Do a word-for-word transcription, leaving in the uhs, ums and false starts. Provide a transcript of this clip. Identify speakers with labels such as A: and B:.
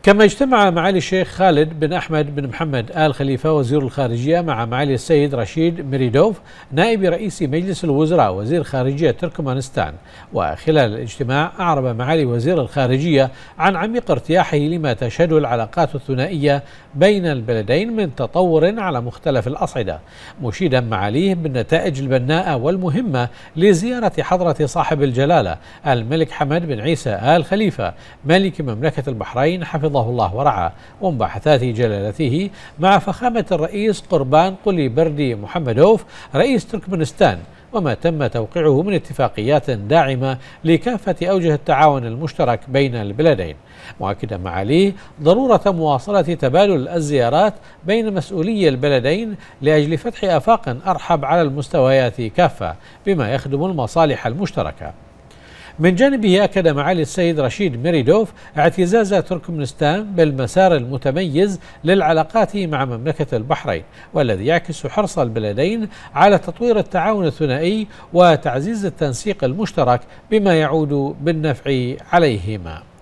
A: كما اجتمع معالي الشيخ خالد بن أحمد بن محمد آل خليفة وزير الخارجية مع معالي السيد رشيد ميريدوف نائب رئيس مجلس الوزراء وزير خارجية تركمانستان. وخلال الاجتماع أعرب معالي وزير الخارجية عن عميق ارتياحه لما تشهده العلاقات الثنائية بين البلدين من تطور على مختلف الأصعدة، مشيدا معاليه بالنتائج البناءة والمهمة لزيارة حضرة صاحب الجلالة الملك حمد بن عيسى آل خليفة ملك مملكة البحرين حفظه الله ورعاه، ومباحثات جلالته مع فخامة الرئيس قربان قلي بردي محمدوف رئيس تركمانستان، وما تم توقيعه من اتفاقيات داعمة لكافة أوجه التعاون المشترك بين البلدين، مؤكدا معاليه ضرورة مواصلة تبادل الزيارات بين مسؤولي البلدين لأجل فتح آفاق أرحب على المستويات كافة بما يخدم المصالح المشتركة. من جانبه أكد معالي السيد رشيد ميريدوف اعتزاز تركمانستان بالمسار المتميز للعلاقات مع مملكة البحرين، والذي يعكس حرص البلدين على تطوير التعاون الثنائي وتعزيز التنسيق المشترك بما يعود بالنفع عليهما.